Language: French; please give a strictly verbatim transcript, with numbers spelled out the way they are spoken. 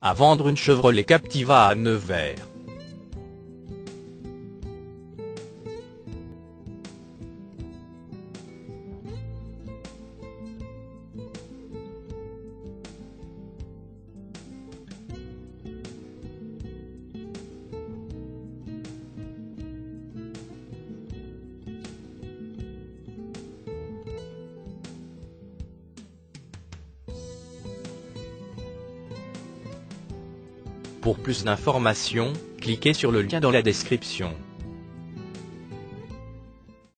à vendre une Chevrolet Captiva à Nevers. Pour plus d'informations, cliquez sur le lien dans la description.